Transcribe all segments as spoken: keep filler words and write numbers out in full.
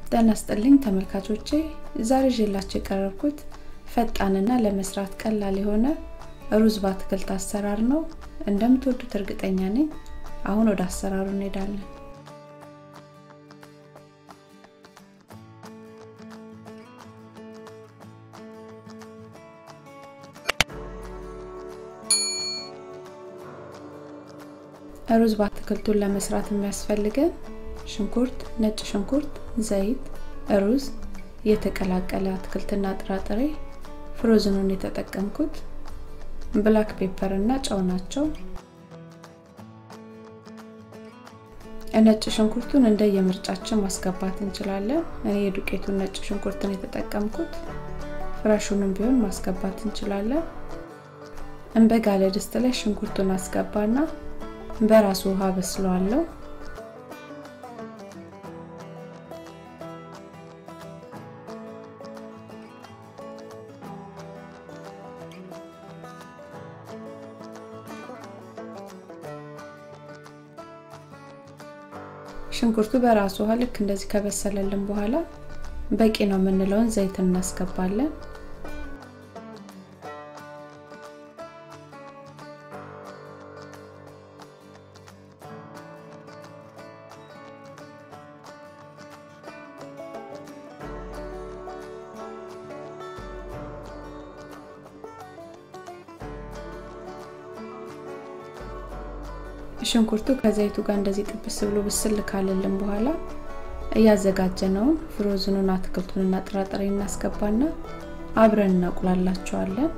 ጤና ይስጥልኝ ተመልካቾቼ ዛሬ ይዤላችሁ የቀረብኩት ፈጣንና ለመስራት ቀላል የሆነ ሩዝ በአትክልት አሰራር ነው እንደምትወዱት እርግጠኛ ነኝ አሁን ወደ አሰራሩ እንሄዳለን ሩዝ በአትክልቱን ለመስራት የሚያስፈልገን ሽንኩርት ነጭ ሽንኩርት ዘይት ሩዝ የተቀላቀለ አትክልትና ጥራጥሬ ፍሮዝኑን የተጠቀምኩት ብላክ ፔፐር እና ጨው ናቸው ነጭ ሽንኩርቱን እንደ የምርጫችን ማስገባት እንችላለን እኔ የዱቄቱን ነጭ ሽንኩርትን የተጠቀምኩት ፍራሹንም ቢሆን ማስገባት እንችላለን እንበጋለ ድስት ላይ ሽንኩርቱን አስገባና በራሱ ውሃ በስለዋለሁ ሽንኩርቱ በራሱ ውሃ ልክ እንደዚህ ከበሰለልን በኋላ በቂ ነው ምንለውን ዘይት እናስገባለን ሽንኩርቱ ከዘይቱ ጋር እንደዚህ ጥብስ ብሎ በስል ካለልን በኋላ ያዘጋጀነው ፍሮዝኑን አትክልቱንና ጥራጥሬን እናስገባና አብረን እናቁላላቸዋለን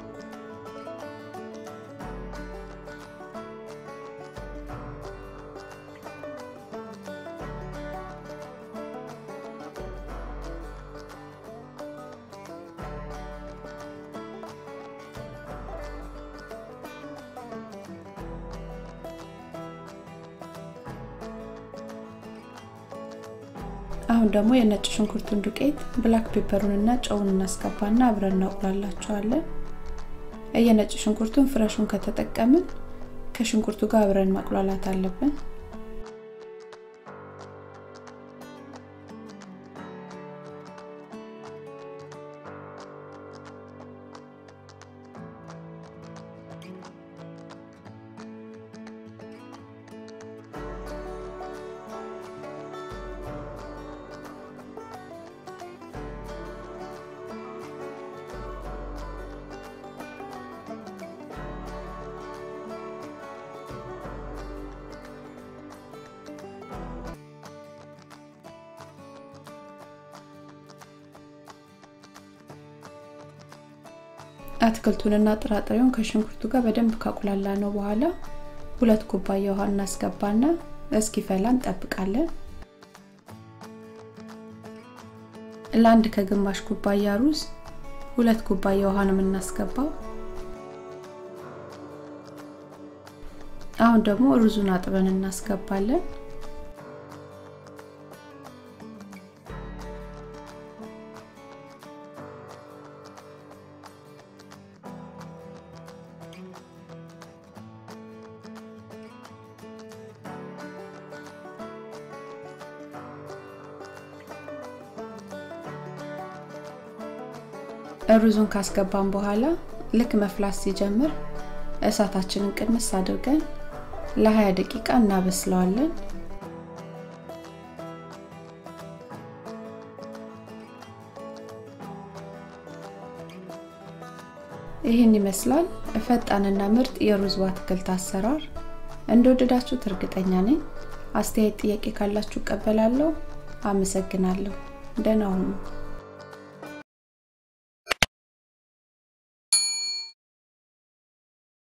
አሁን ደግሞ የነጭ ሽንኩርቱን ዱቄት ብላክ ፔፐሩንና ጨውን እናስገባና አብረን እናቁላላቸዋለን የነጭ ሽንኩርቱን ፍሬሹን ከተጠቀምን ከሽንኩርቱ ጋር አብረን ማቁላላት አለብን አትክልቱንና ጥራጥሬውን ከሽንኩርቱ ጋር በደንብ ካቁላላ ነው በኋላ ሁለት ኩባያ ውሃ እናስገባና እስኪፈላ እንጠብቃለን ለአንድ ከግማሽ ኩባያ ሩዝ ሁለት ኩባያ ውሃ ነው የምናስገባው አሁን ደግሞ ሩዙን አጥበን እናስገባለን ሩዙን ካስገባን በኋላ ልክ መፍላት ሲጀምር እሳታችንን ቅንስ አድርገን ለ20 ደቂቃ እናበስለዋለን ይሄን ይመስላል ፈጣንና ምርጥ የሩዝ በአትክልት አሰራር እንደወደዳችሁት እርግጠኛ ነኝ አስተያየት ጥያቄ ካላችሁ ቀበላለሁ አመሰግናለሁ ደህና ሁኑ